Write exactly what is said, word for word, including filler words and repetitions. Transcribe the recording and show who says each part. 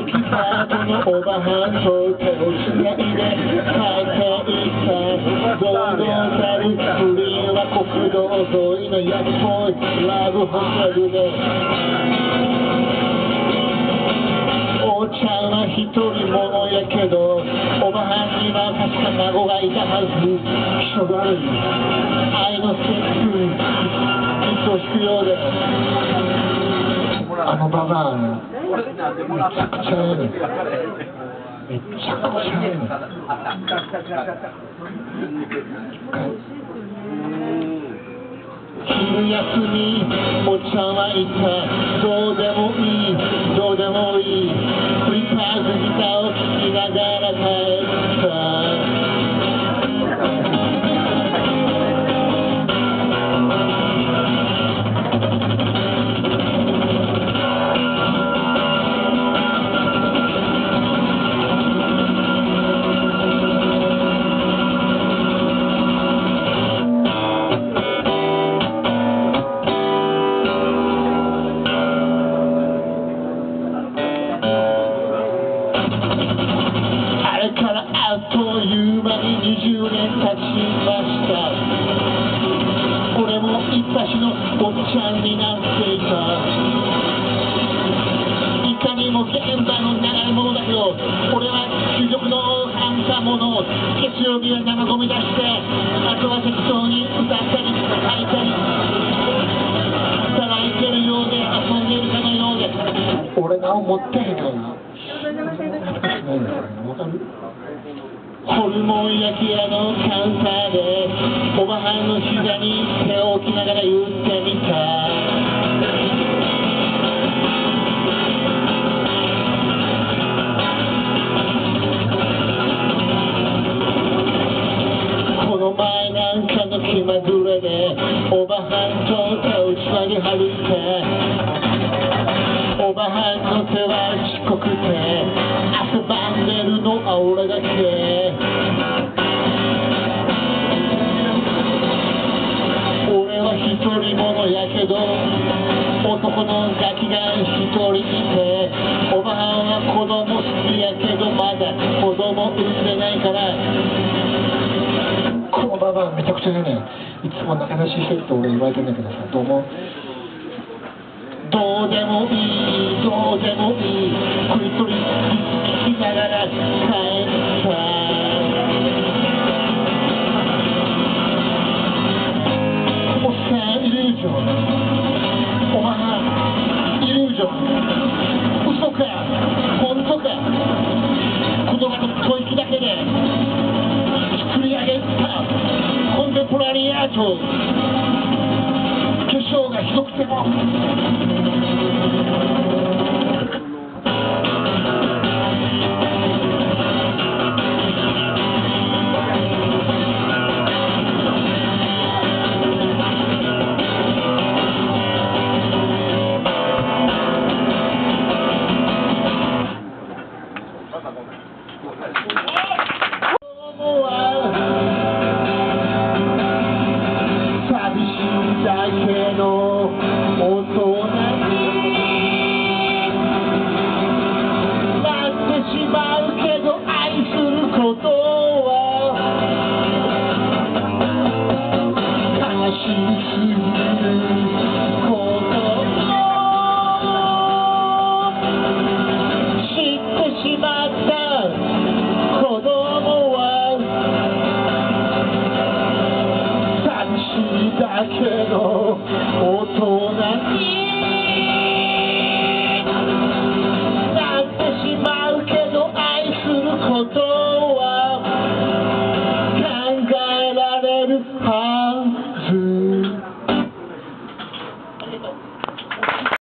Speaker 1: きたこのおばはんと手をつないで帰っていった堂々たる不倫は国道沿いの安っぽいラブホテルでおちゃんは一人者やけどおばはんには確か孫がいたはず気色悪い愛のセックに糸を引くようであのババアねめちゃくちゃええねめちゃくちゃええね昼休みおちゃんは言ったどうでもいいどうでもいいフリッパーズギターを聴きながら帰ったあっという間ににじゅうねん経ちました俺も一発のおっちゃんになっていたいかにも現場の流れ者だけど俺は究極の反射者月曜日は生ゴミ出してあとは適当に歌ったり書いたり働いてるようで遊んでるかのようで俺が思ってへんからなわかるホルモン焼き屋のカウンターでおばはんの膝に手を置きながら言ってみたこの前なんかの気まぐれでおばはんと手をつなぎ歩いておばはんの手はちっこくて汗ばんでるのは俺だけ俺は一人者やけど男のガキが一人いておばはんは子供好きやけどまだ子供産んでないからこのババアめちゃくちゃねいつも仲良ししてるって俺言われてんだけどさどうもどうでもいいどうでもいいクリトリス聞きながら帰ったおっさんイリュージョンおばはんイリュージョン嘘か本当か言葉と吐息だけで作り上げたコンテンポラリーアート化粧がひどくても寂しいだけの大人になってしまうけど愛することは悲しすぎることを知ってしまった子供は寂しいだけの大人に